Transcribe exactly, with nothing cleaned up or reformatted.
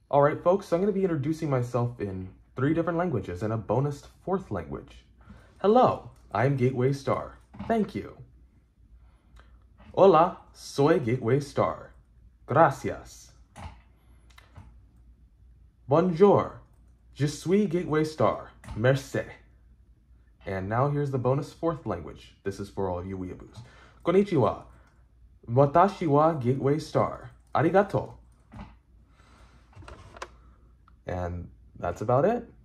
All right, folks, so I'm going to be introducing myself in three different languages and a bonus fourth language. Hello, I'm Gateway Star. Thank you. Hola, soy Gateway Star. Gracias. Bonjour, je suis Gateway Star. Merci. And now here's the bonus fourth language. This is for all of you weeaboos. Konnichiwa. Watashi wa Gateway Star. Arigato. And that's about it.